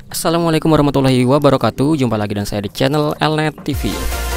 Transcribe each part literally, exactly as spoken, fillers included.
Assalamualaikum warahmatullahi wabarakatuh. Jumpa lagi dengan saya di channel Elnet T V.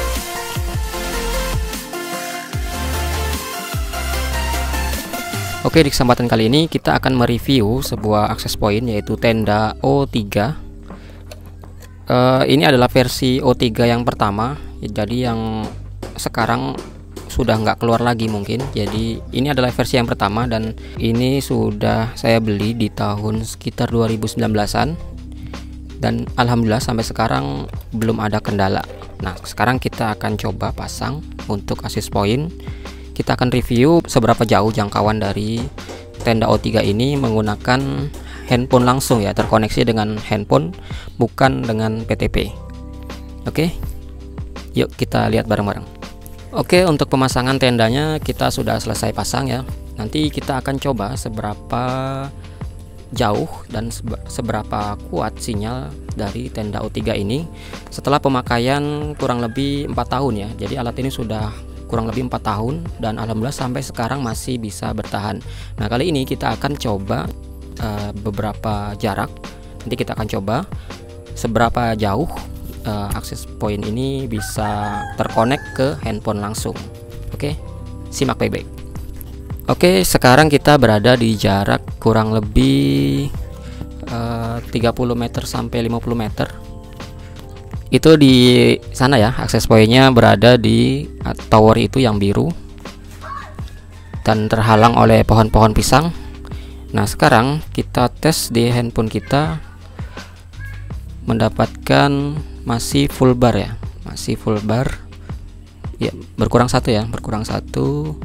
Oke, di kesempatan kali ini kita akan mereview sebuah akses point, yaitu tenda O tiga. uh, Ini adalah versi O tiga yang pertama, jadi yang sekarang sudah nggak keluar lagi mungkin. Jadi ini adalah versi yang pertama, dan ini sudah saya beli di tahun sekitar dua ribu sembilan belasan, dan alhamdulillah sampai sekarang belum ada kendala. Nah, sekarang kita akan coba pasang untuk akses point. Kita akan review seberapa jauh jangkauan dari tenda O tiga ini menggunakan handphone langsung ya, terkoneksi dengan handphone, bukan dengan P T P. Oke, yuk kita lihat bareng-bareng. Oke, untuk pemasangan tendanya kita sudah selesai pasang ya. Nanti kita akan coba seberapa jauh dan seberapa kuat sinyal dari tenda O tiga ini setelah pemakaian kurang lebih empat tahun ya. Jadi alat ini sudah kurang lebih empat tahun dan alhamdulillah sampai sekarang masih bisa bertahan. Nah, kali ini kita akan coba uh, beberapa jarak. Nanti kita akan coba seberapa jauh uh, akses point ini bisa terkonek ke handphone langsung. Oke, simak baik-baik. Oke, sekarang kita berada di jarak kurang lebih uh, tiga puluh meter sampai lima puluh meter. Itu di sana ya, akses pointnya berada di tower itu yang biru dan terhalang oleh pohon-pohon pisang. Nah, sekarang kita tes di handphone kita, mendapatkan masih full bar ya, masih full bar ya, berkurang satu ya, berkurang satu.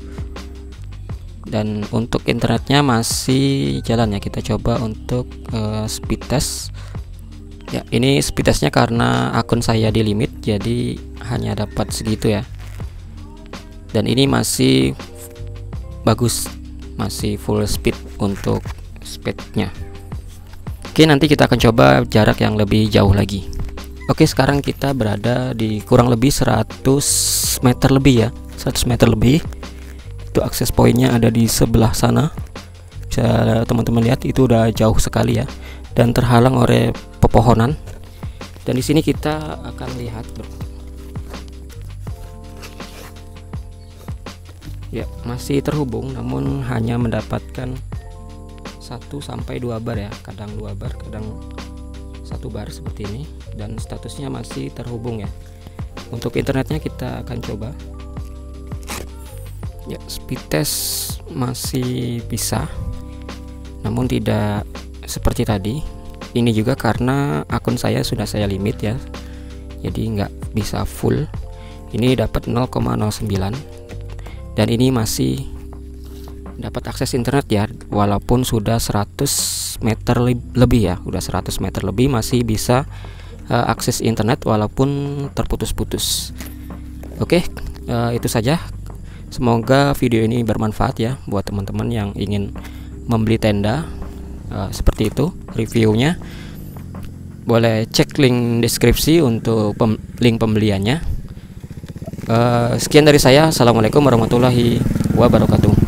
Dan untuk internetnya masih jalan ya. Kita coba untuk uh, speed test ya. Ini speed testnya karena akun saya di limit, jadi hanya dapat segitu ya. Dan ini masih bagus, masih full speed untuk speednya. Oke, nanti kita akan coba jarak yang lebih jauh lagi. Oke, sekarang kita berada di kurang lebih seratus meter lebih ya, seratus meter lebih. Itu akses pointnya ada di sebelah sana. Bisa teman-teman lihat, itu udah jauh sekali ya, dan terhalang oleh pepohonan. Dan di sini kita akan lihat bro, ya masih terhubung, namun hanya mendapatkan satu sampai dua bar ya, kadang dua bar, kadang satu bar seperti ini. Dan statusnya masih terhubung ya. Untuk internetnya kita akan coba ya, speed test masih bisa, namun tidak seperti tadi. Ini juga karena akun saya sudah saya limit ya, jadi nggak bisa full. Ini dapat nol koma nol sembilan, dan ini masih dapat akses internet ya, walaupun sudah seratus meter lebih ya, udah seratus meter lebih masih bisa uh, akses internet walaupun terputus-putus. Oke, uh, itu saja. Semoga video ini bermanfaat ya buat teman-teman yang ingin membeli tenda. Uh, seperti itu reviewnya. Boleh cek link deskripsi untuk pem link pembeliannya. Uh, sekian dari saya. Assalamualaikum warahmatullahi wabarakatuh.